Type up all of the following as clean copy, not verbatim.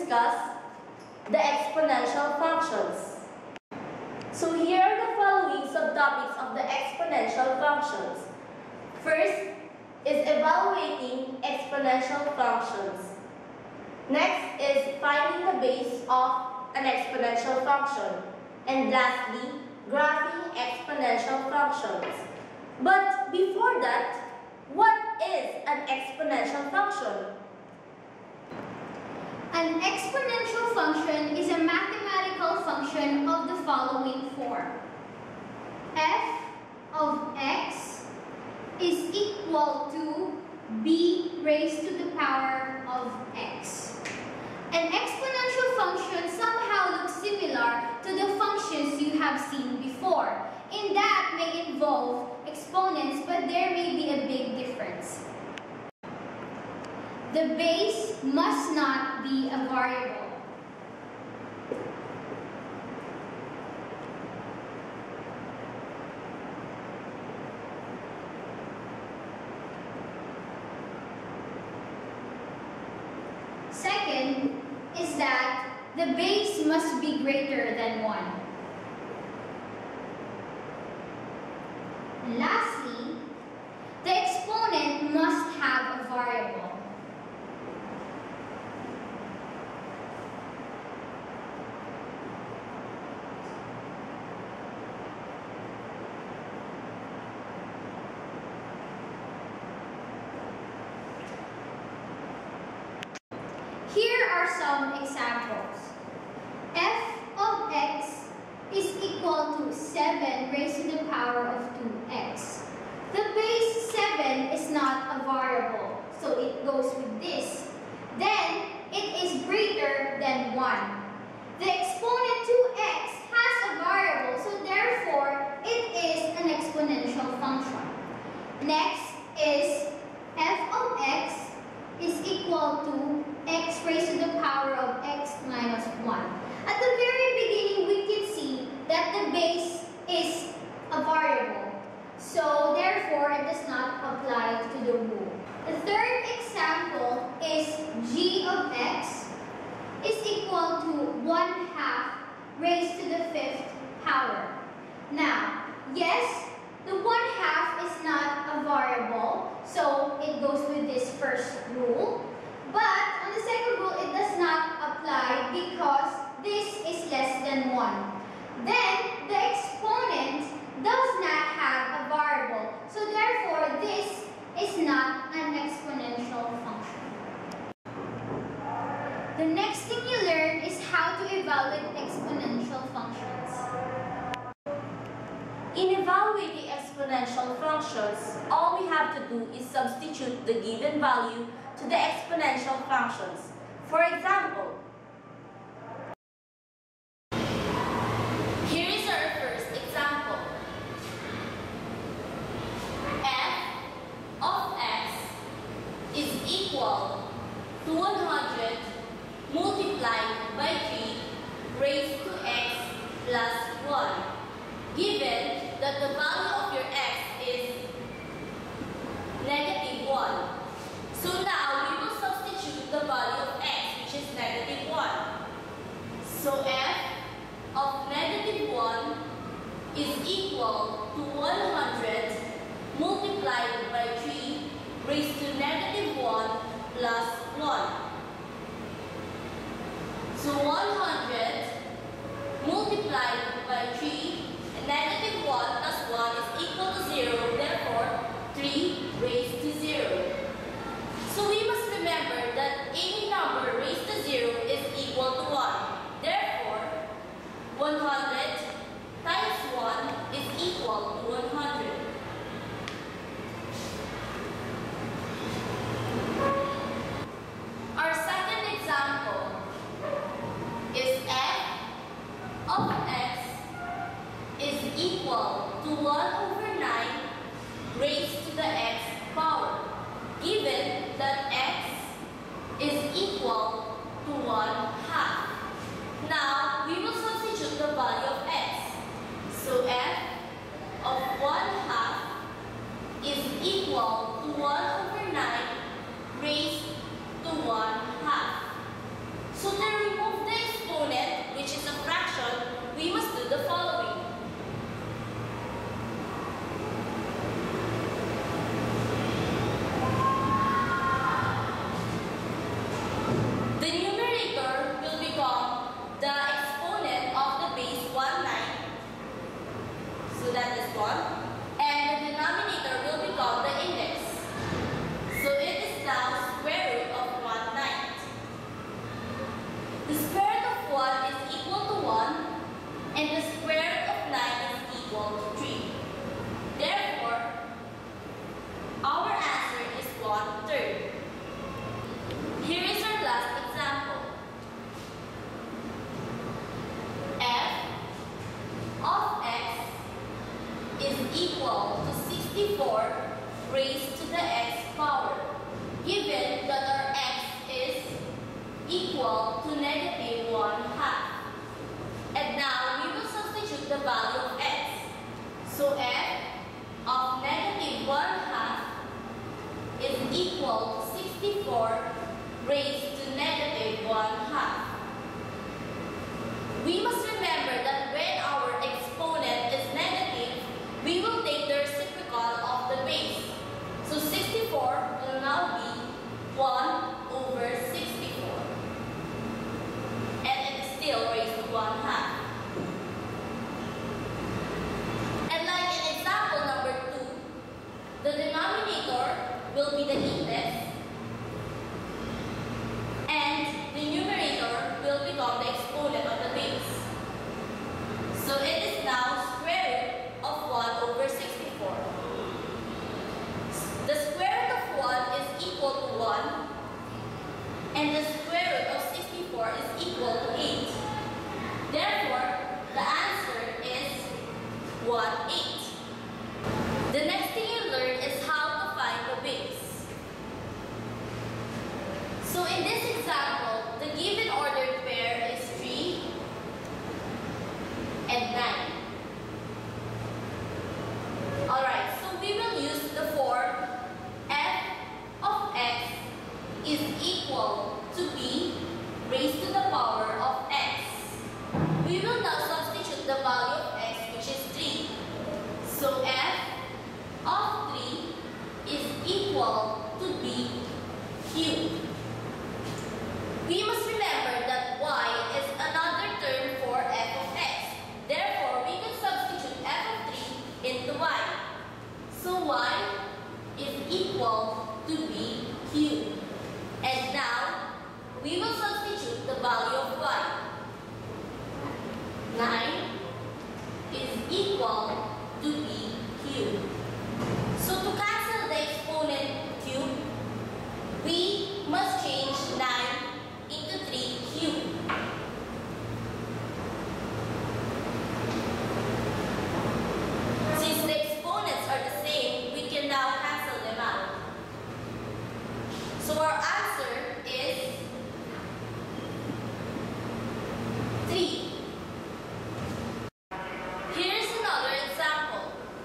discuss the exponential functions. So here are the following subtopics of the exponential functions. First is evaluating exponential functions. Next is finding the base of an exponential function. And lastly, graphing exponential functions. But before that, what is an exponential function? An exponential function is a mathematical function of the following form. F of x is equal to b raised to the power of x. An exponential function somehow looks similar to the functions you have seen before, in that may involve exponents, but there may be a big difference. The base must not be a variable. Second is that the base must be greater than 1. And lastly, the exponent must have a variable. Here are some examples. F of x is equal to 7 raised to the power of 2x. The base 7 is not a variable, so it goes with this. Then, it is greater than 1. The exponent 2x has a variable, so therefore, it is an exponential function. Next is f of x is equal to x raised to the power of x minus 1. At the very beginning, we can see that the base is a variable. So, therefore, it does not apply to the rule. The third example is g of x is equal to 1/2 raised to the 5th power. Now, yes, the 1/2 is not a variable, so it goes with this first rule. But on the second rule, it does not apply because this is less than 1. Then, the exponent does not have a variable. So therefore, this is not an exponential function. The next thing you learn is how to evaluate exponential functions. In evaluating exponential functions, all we have to do is substitute the given value to the exponential functions. For example, here is our first example. F of x is equal to 100 multiplied by 3 raised to x plus 1, given that the value of your x is -1. So now we will substitute the value of x, which is -1. So f of -1 is equal to 100 multiplied by 3 raised to -1 plus 1. So 100 multiplied by 3 and -1 plus 1 is equal to 0, therefore 3 raised to 0. So we must remember that any number raised to 0 is equal to 1. Therefore, 100 times 1 is equal to 100. Our second example is f of x is equal to 1/9 raised to the x power, given that x is equal to 1/2. Now, we will substitute the value of x. So, f of 1/2 is equal to 1/9 raised to 1/2. So, the The square root of 1 is equal to 1, and the square root of 9 is equal to 3. Therefore, our answer is 1/3. Here is our last example. F of x is equal to 64 raised to the x power, given that our x is equal to -1/2. And now we will substitute the value of x. So f of -1/2 is equal to 64 raised to -1/2. We must remember that when our exponent is negative, we will take the reciprocal of the base. So 64 will now be 1/64. And it is still raised to 1/2. And like in example number 2, the denominator will be the index, and the numerator will become the exponent of the base. So it is now square root of 1/64. The square root of 1 is equal to 1, and the square root of 64 is equal to 8. Therefore, the answer is 1/8. The next thing you learn is how to find the base. So in this example, the given ordered pair is 3 and 9. Alright, so we will use the form f of x is equal to b raised to the power of x. We will now substitute the value of x, which is 3. So f of 3 is equal to b cubed. We must remember that y is another term for f of x. Therefore, we can substitute f of 3 into y. So y is equal to b cubed. And now, we will substitute the value of y. 9 is equal to b cubed. So to cancel the exponent cube, we must change 9 into 3 cubed. Since the exponents are the same, we can now cancel them out. So our answer is 3. Here's another example.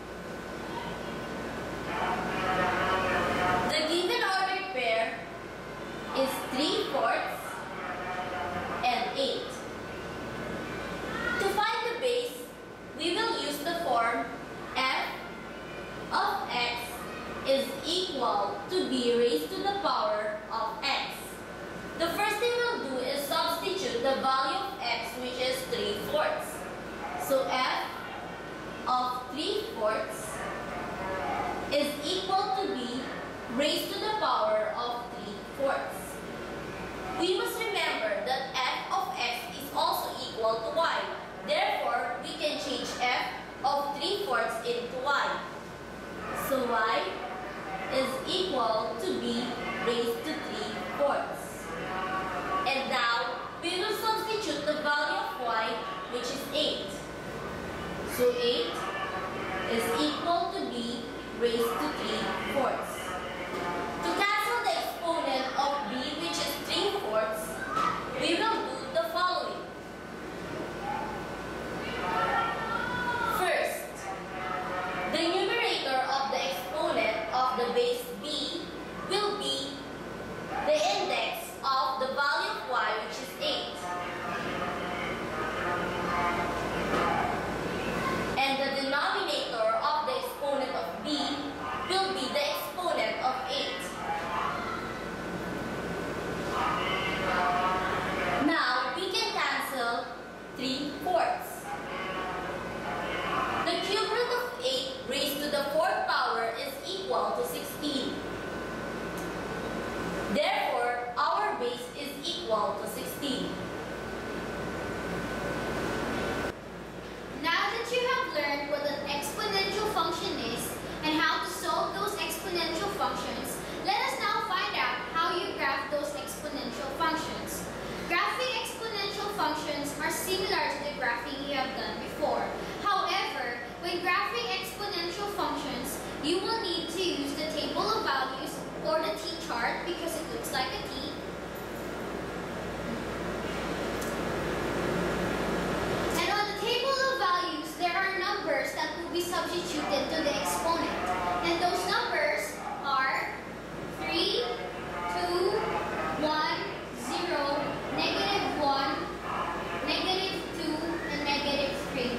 The given ordered pair is 3/4 and 8. To find the base, we will use the form f of x is equal to b raised to the power of x. The first thing we'll do is substitute the value of x, which is 3/4. So f of 3/4 is equal to b raised to the power of 3/4. We must remember that f of x is also equal to y. Therefore, we can change f of 3/4 into y. So y is equal to b raised to 3/4. And now, we will substitute the value of y, which is 8. So 8 is equal to b raised to 3/4. To cancel the exponent of b, which is 3/4, we will do the following. First, the numerator of the exponent of the base b will be the index of the value of y, which is 8. And the denominator of the exponent of b will be the exponent of 8. Now, we can cancel 3/4. The cube root of 8 raised to the 4th power is equal to 16. Therefore, our base is equal to 16. graphing you have done before. However, when graphing exponential functions, you will need to use the table of values or the t-chart because it looks like a T. And on the table of values, there are numbers that will be substituted to the exponent. And those numbers are 3, 2, 1, 0, negative 1, negative 2, and negative 3.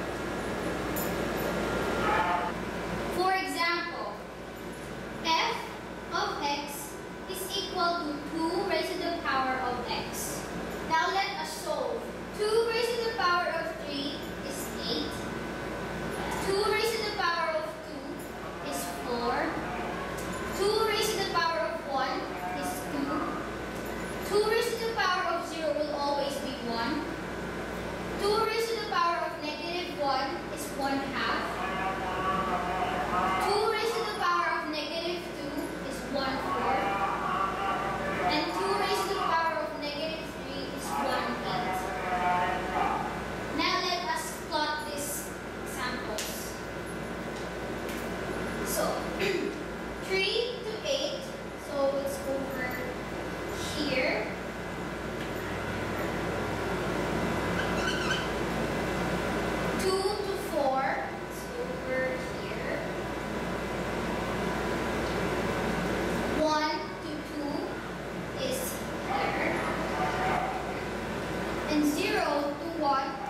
For example, f of x is equal to 2 raised to the power of x. Now let us solve. 2 raised to the power of 3 is 8. 2 raised to the power of 2 is 4. 2 raised to the power of 1 is 2. 2 raised to the power of 0 will always be 1. 2 raised to the power of negative 1 is 1 half. 2 raised to the power of negative 2 is 1 fourth. And 2 raised to the power of negative 3 is 1 eighth. Now let us plot these examples. So 3 to 8, so it's over here. 2 to 4, it's over here. 1 to 2 is here. And 0 to 1